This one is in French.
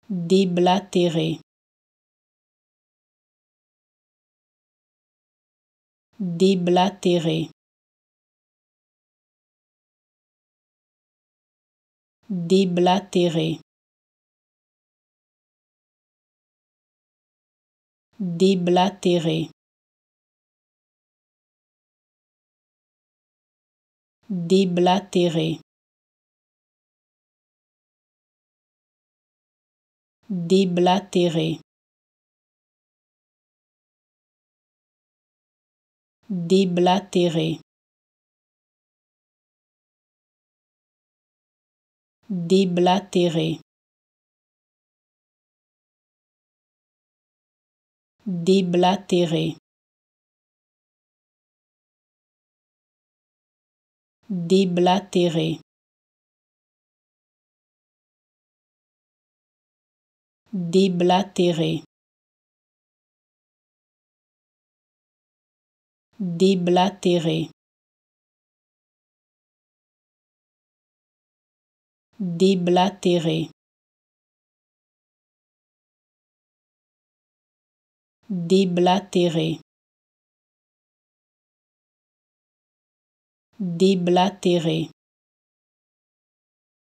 déblatérer, déblatérer, déblatérer, déblatérer, déblatérer, déblatérer, déblatérer, déblatérer, déblatérer, déblatérer, déblatérer, déblatérer, déblatérer, déblatérer, déblatérer,